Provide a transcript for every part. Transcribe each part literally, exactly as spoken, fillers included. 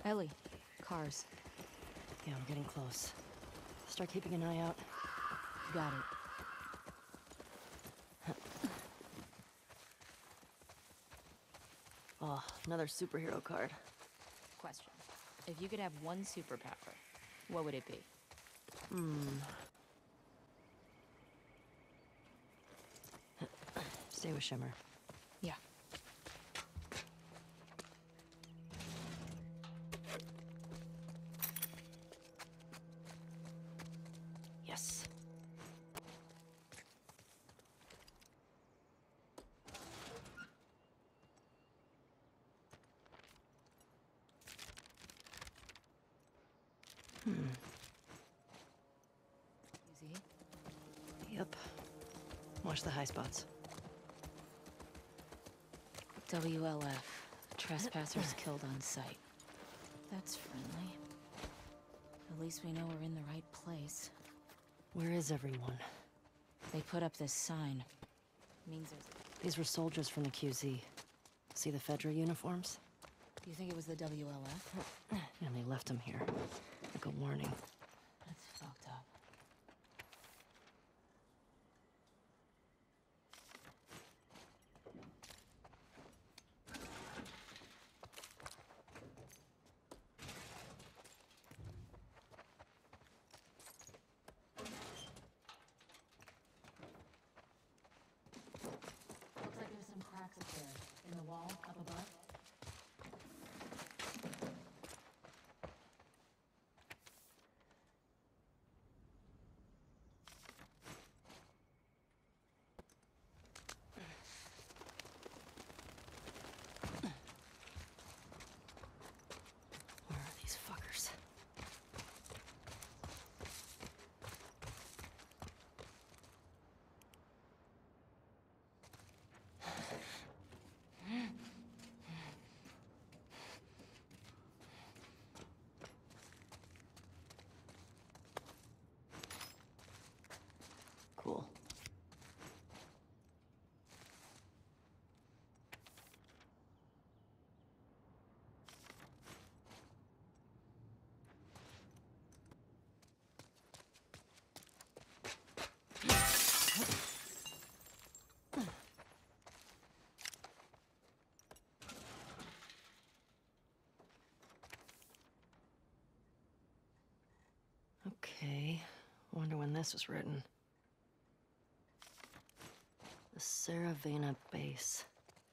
Ellie, cars. Yeah, we're getting close. Start keeping an eye out. Got it. Oh, another superhero card. Question. If you could have one superpower, what would it be? Hmm. Stay with Shimmer. Yeah. Yes. Hmm. Easy. Yep. Watch the high spots. W L F. Trespassers killed on sight. That's friendly. At least we know we're in the right place. Where is everyone? They put up this sign. Means there's... These were soldiers from the Q Z. See the Fedra uniforms? Do you think it was the W L F? And they left them here. Like a warning. That's fucked up. Looks like there's some cracks up there. In the wall, up above. Where are these fuckers? Cool. Okay. Wonder when this was written. The Saravana base.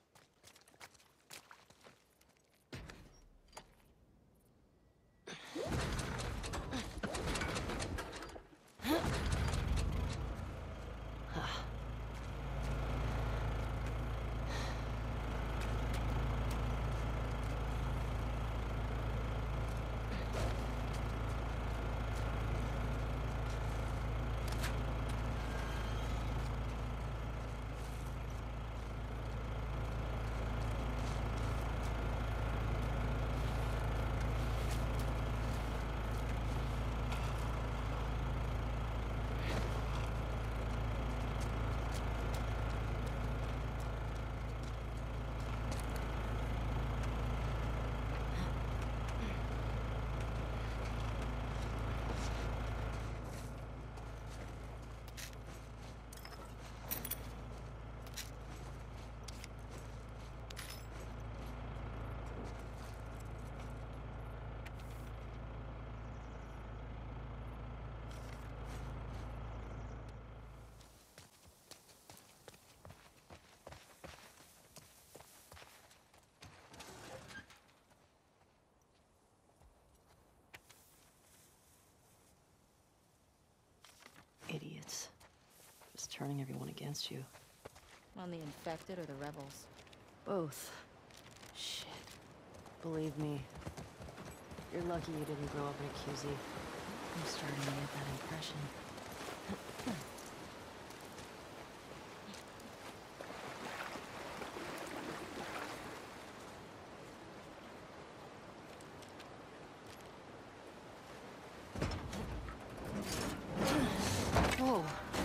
Idiots. Just turning everyone against you. On the infected or the rebels? Both. Shit. Believe me. You're lucky you didn't grow up in a Q Z. I'm starting to get that impression. Whoa.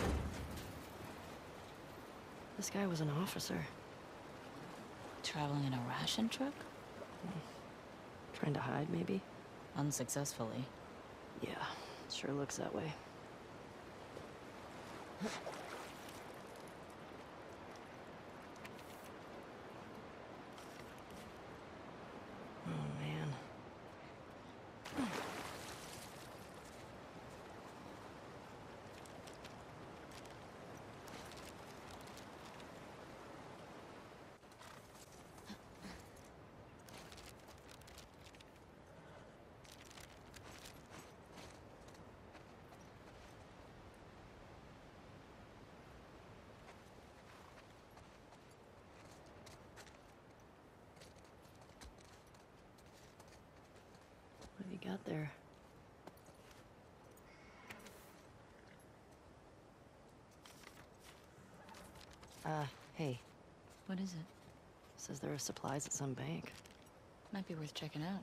This guy was an officer. Traveling in a ration truck? Trying to hide, maybe? Unsuccessfully. Yeah, sure looks that way. Oh, man. What have you got there? Uh, hey. What is it? Says there are supplies at some bank. Might be worth checking out.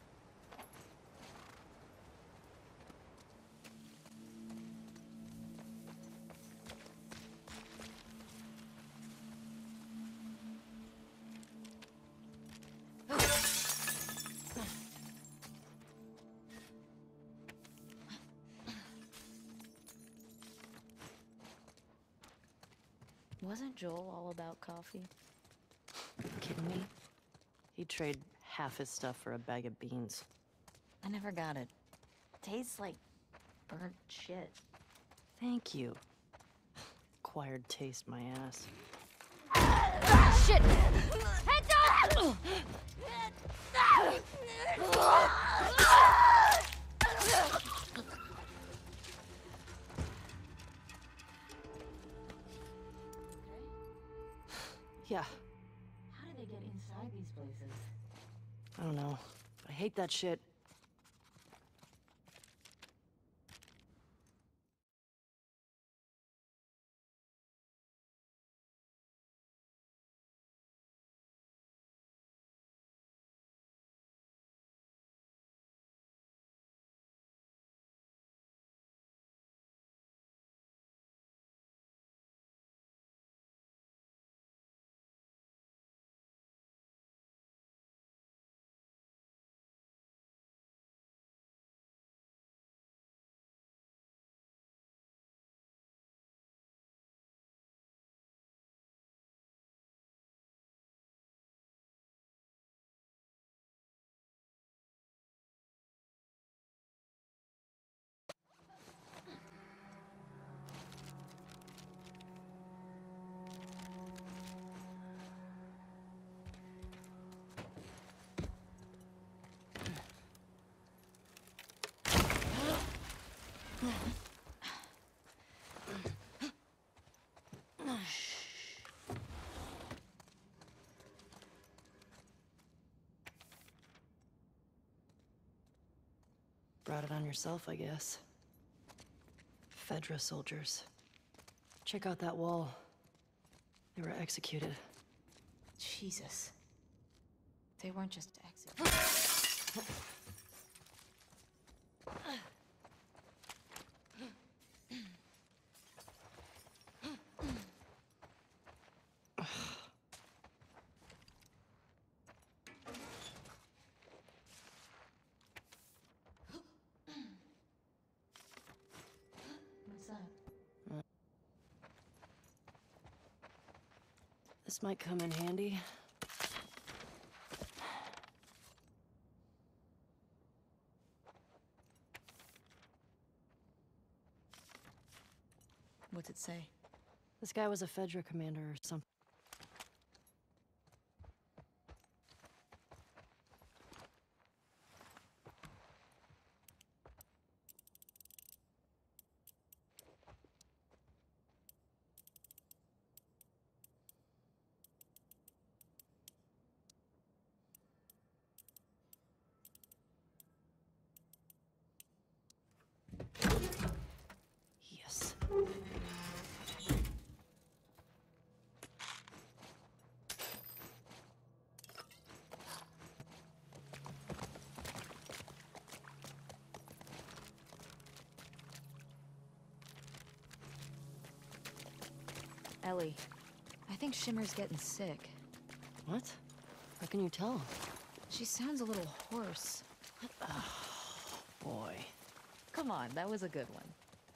Wasn't Joel all about coffee? You kidding me? He'd trade half his stuff for a bag of beans. I never got it. Tastes like burnt shit. Thank you. Acquired taste, my ass. Shit! Heads up! Yeah, How did they get inside these places? I don't know. But I hate that shit. Brought it on yourself, I guess. Fedra soldiers. Check out that wall. They were executed. Jesus. They weren't just executed. What's that? This might come in handy. What's it say? This guy was a Fedra commander or something. Yes. Ellie, I think Shimmer's getting sick. What? How can you tell? She sounds a little hoarse. Boy. Come on, that was a good one.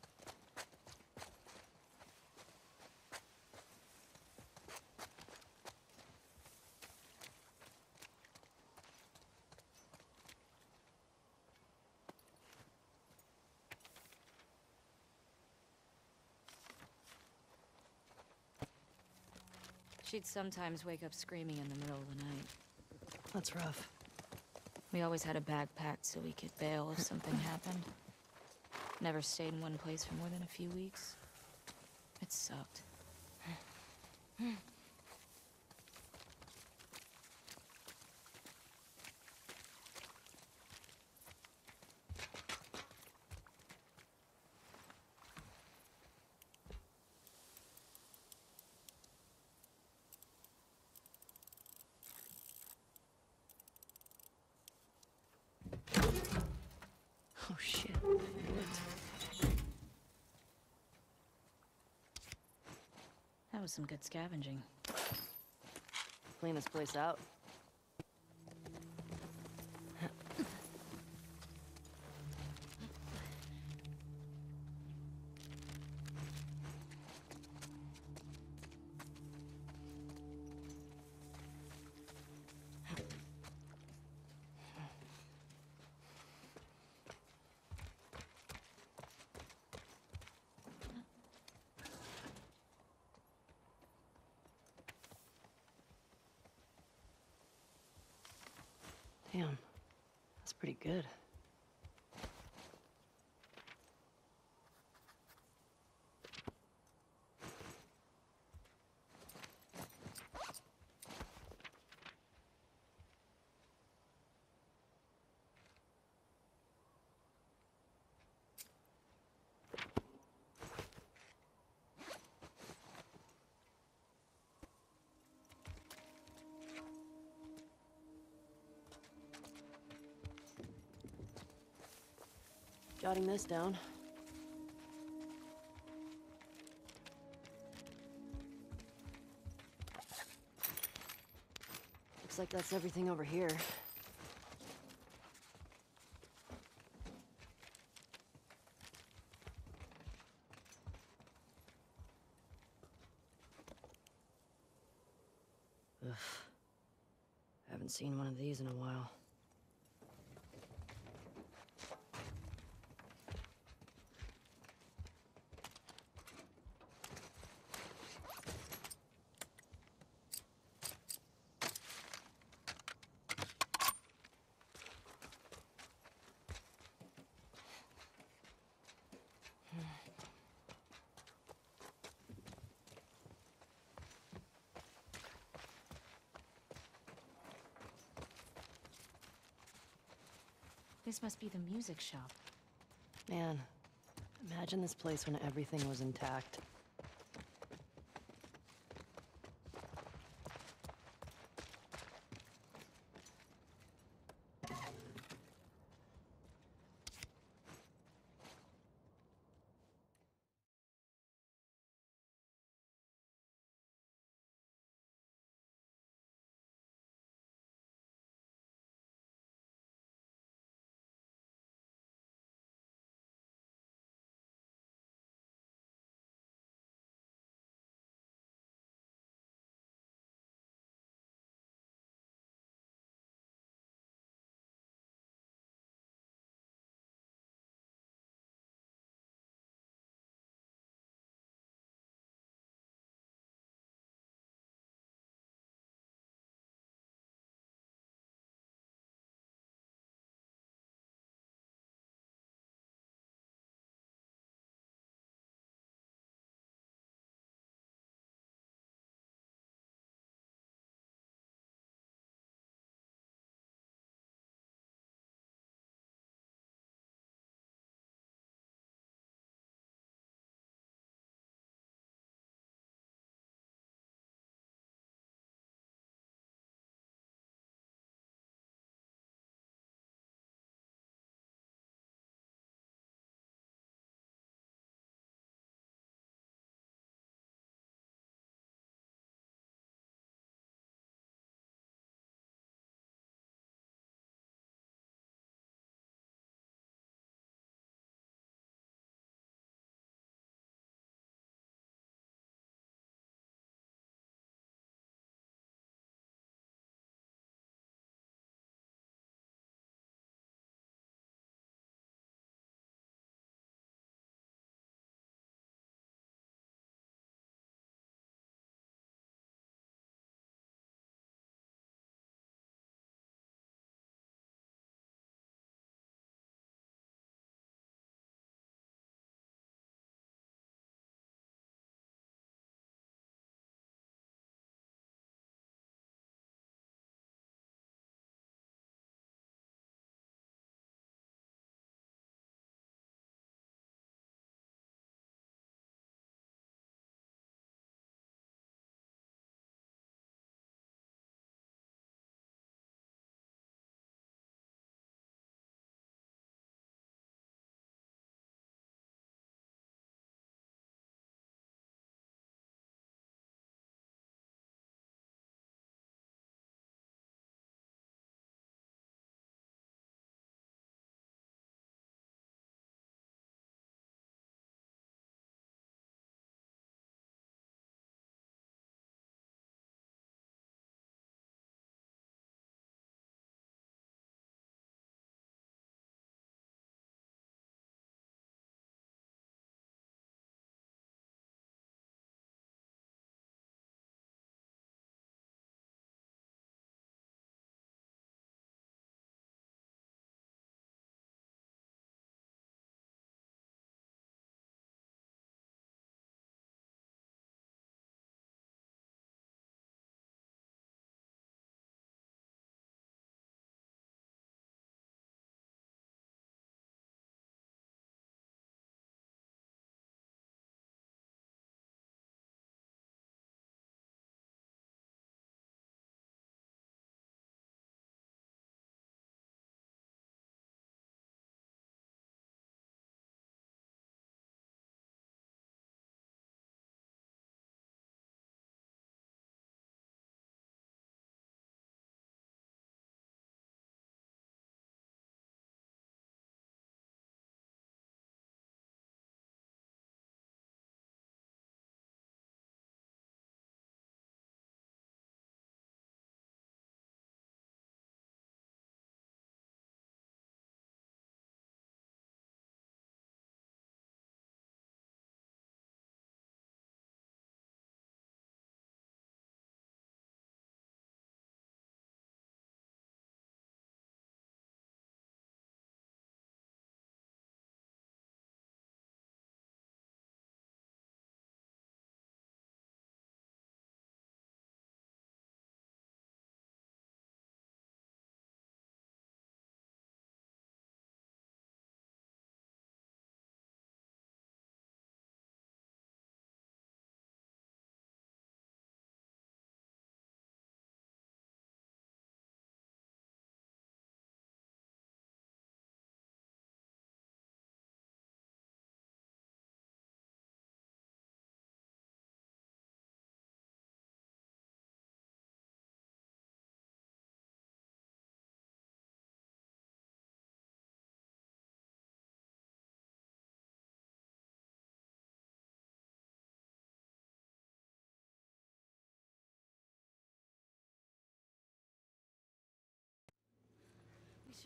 She'd sometimes wake up screaming in the middle of the night. That's rough. We always had a bag packed so we could bail if something happened. Never stayed in one place for more than a few weeks. It sucked. Oh shit. That was some good scavenging. Clean this place out. Damn, that's pretty good. Jotting this down. Looks like that's everything over here. Ugh. Haven't seen one of these in a while. This must be the music shop. Man, imagine this place when everything was intact.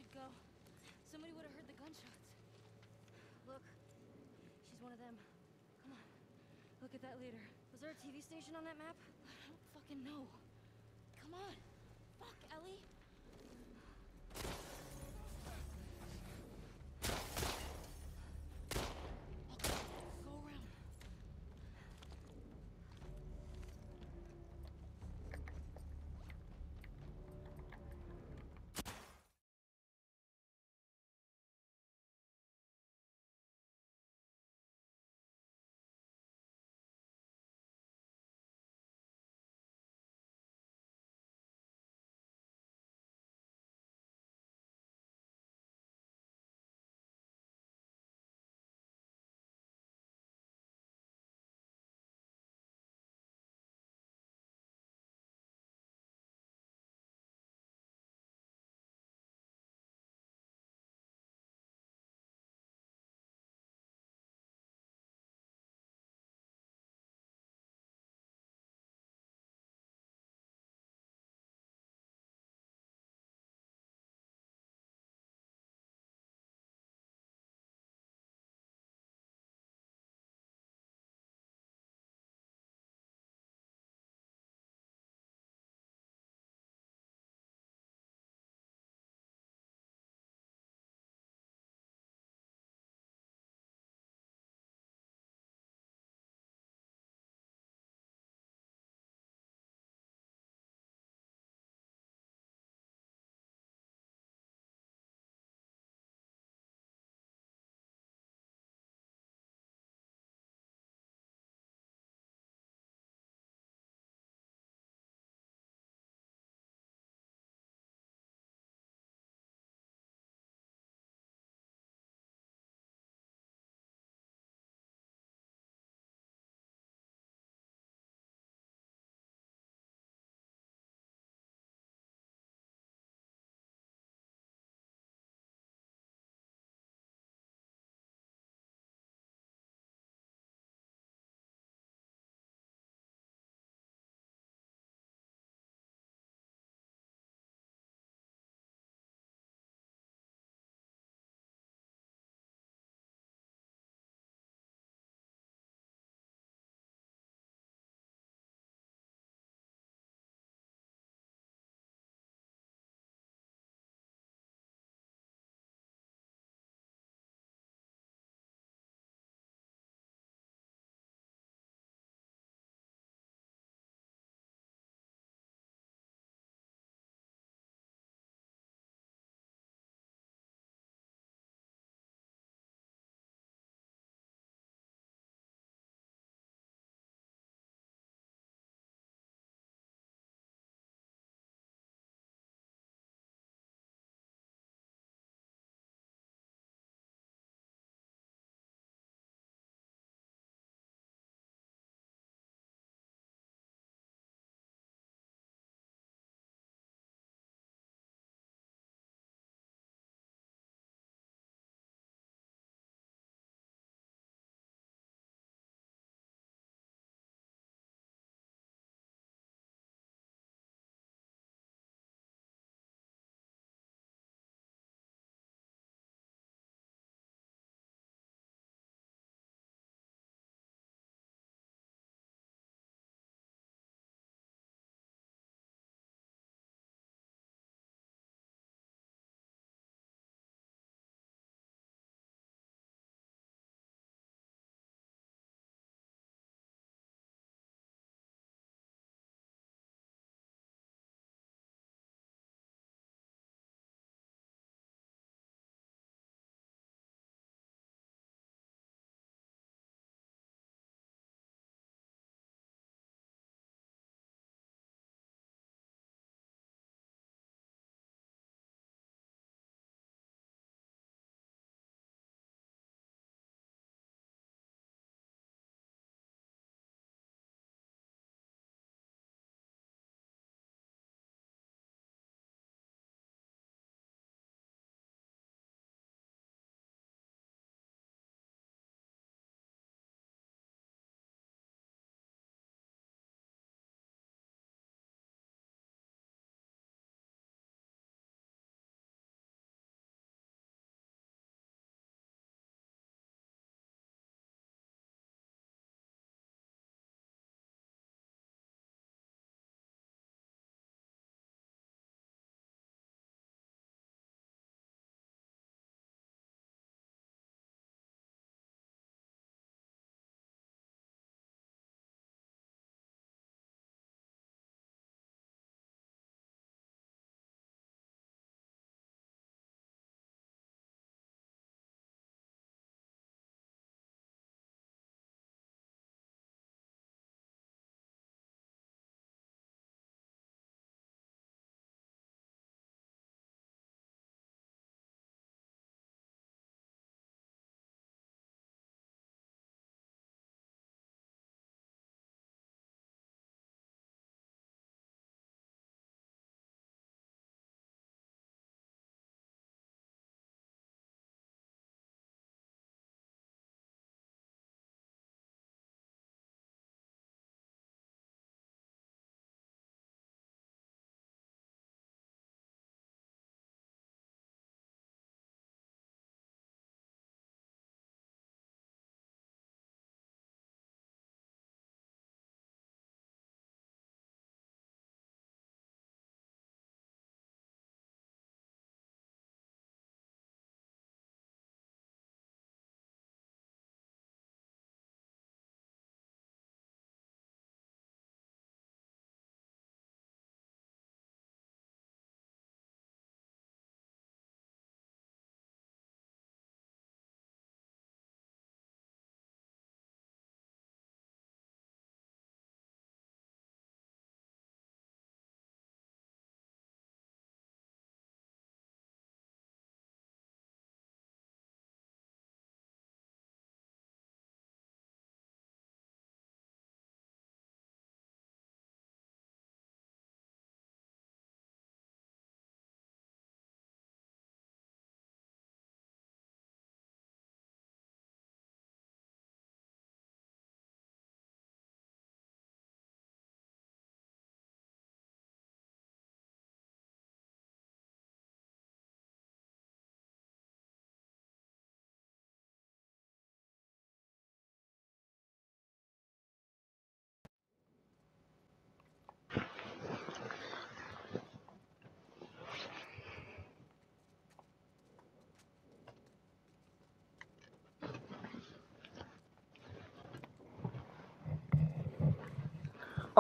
should go. Somebody would have heard the gunshots. Look, she's one of them. Come on, look at that leader. Was there a T V station on that map? I don't fucking know. Come on. Fuck, Ellie.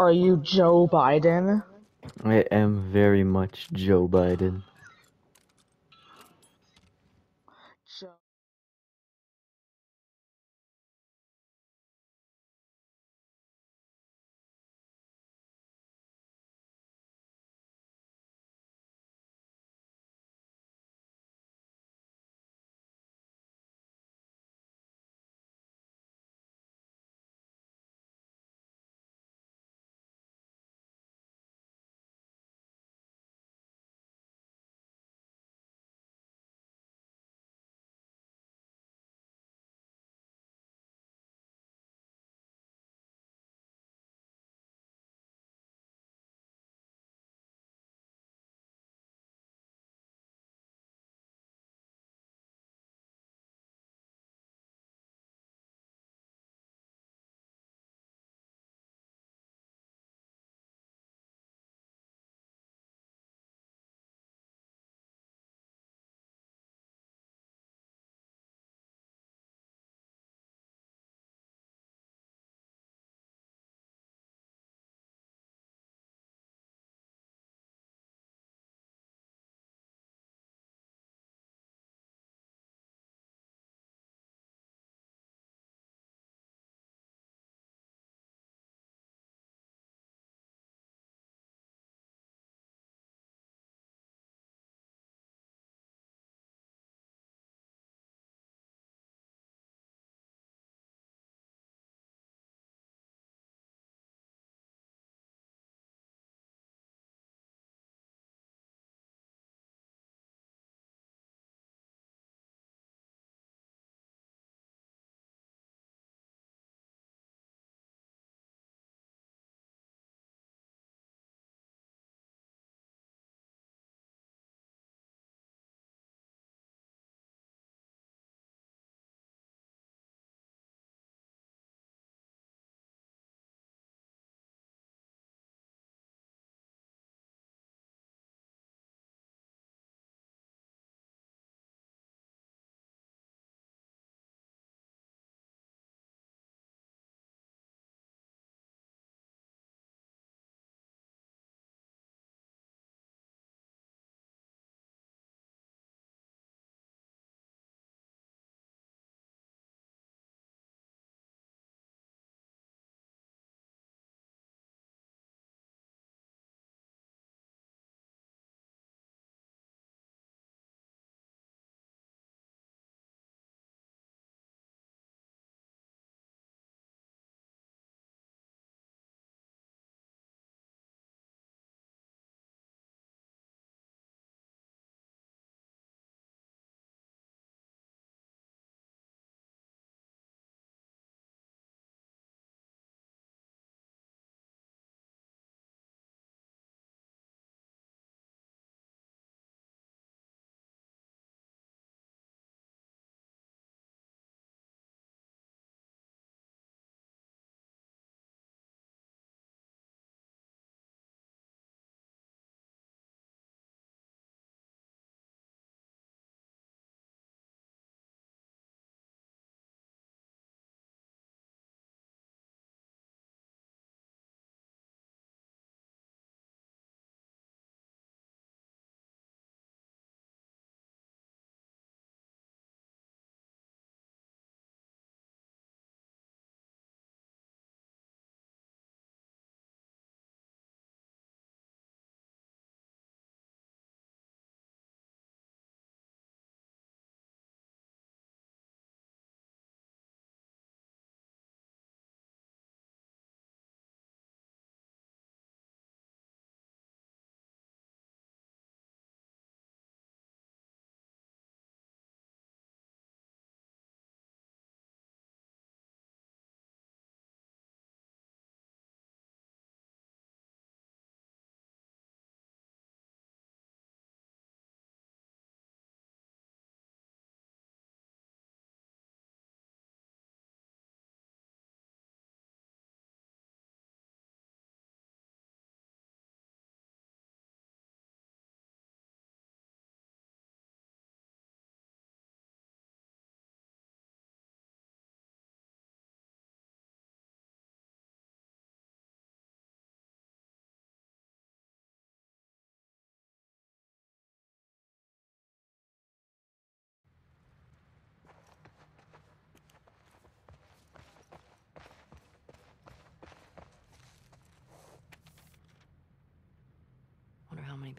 Are you Joe Biden? I am very much Joe Biden. Joe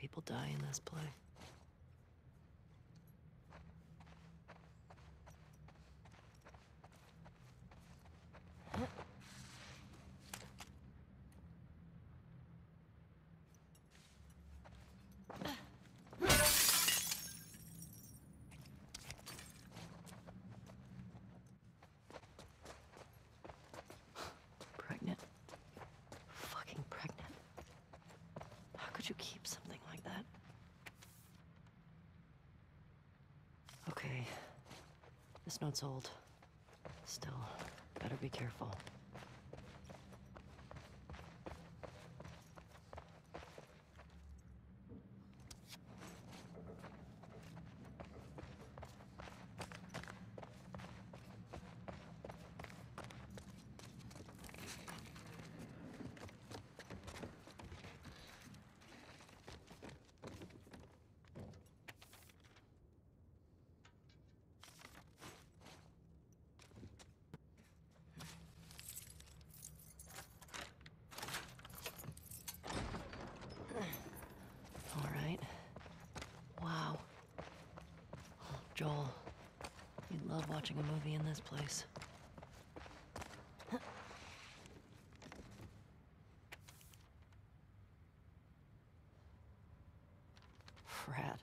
people die in this play. Pregnant. Fucking pregnant. How could you keep something like that? Okay. This note's old. Still, better be careful. All right. Wow. Joel, you'd love watching a movie in this place. Frat.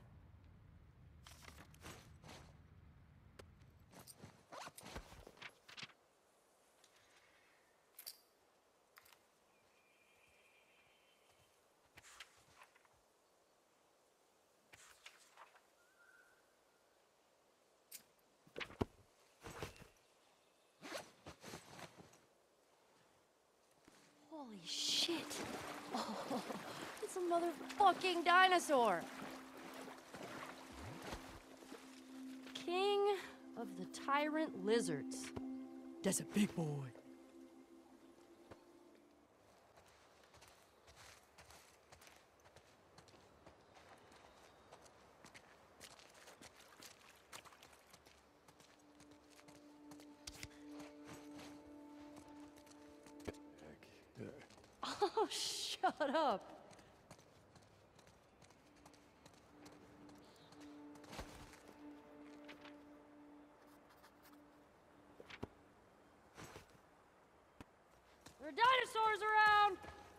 Holy shit! Oh, it's a motherfucking dinosaur! King of the tyrant lizards. That's a big boy. Oh, shut up. There are dinosaurs around!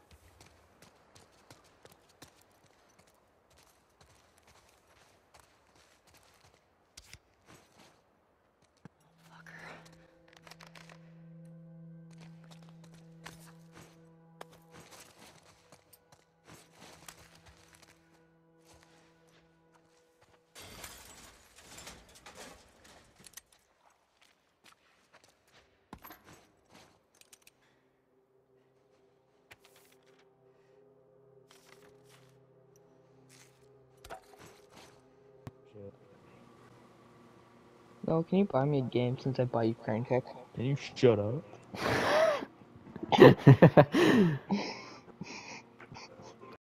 No, can you buy me a game since I buy you Crane Kick? Can you shut up?